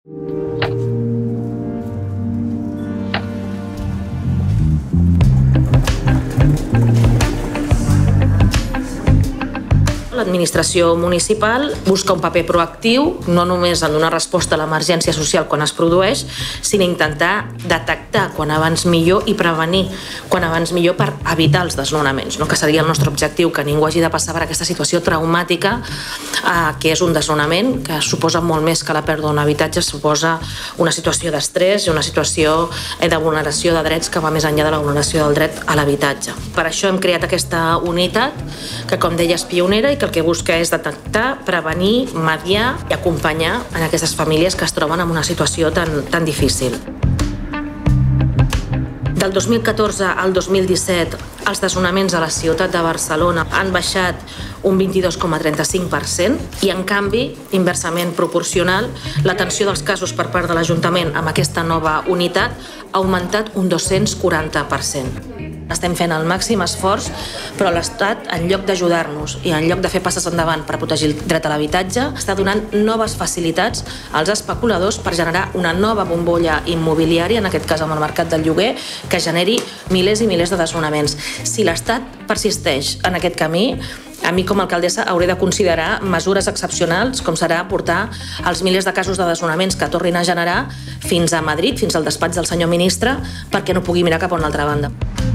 L'administració municipal busca un paper proactiu, no només en donar resposta a l'emergència social quan es produeix, sinó intentar detectar quan abans millor i prevenir quan abans millor per evitar els desnonaments, que seria el nostre objectiu, que ningú hagi de passar per aquesta situació traumàtica, que és un desnonament, que suposa molt més que la pèrdua d'un habitatge, suposa una situació d'estrès i una situació de vulneració de drets que va més enllà de la vulneració del dret a l'habitatge. Per això hem creat aquesta unitat, que com deia és pionera i que el que busca és detectar, prevenir, mediar i acompanyar en aquestes famílies que es troben en una situació tan difícil. Del 2014 al 2017, els desnonaments a la ciutat de Barcelona han baixat un 22,35% i, en canvi, inversament proporcional, l'atenció dels casos per part de l'Ajuntament amb aquesta nova unitat ha augmentat un 240%. Estem fent el màxim esforç, però l'Estat, en lloc d'ajudar-nos i en lloc de fer passes endavant per protegir el dret a l'habitatge, està donant noves facilitats als especuladors per generar una nova bombolla immobiliària, en aquest cas amb el mercat del lloguer, que generi milers i milers de desnonaments. Si l'Estat persisteix en aquest camí, a mi com a alcaldessa hauré de considerar mesures excepcionals, com serà portar els milers de casos de desnonaments que tornin a generar fins a Madrid, fins al despatx del senyor ministre, perquè no pugui mirar cap a una altra banda.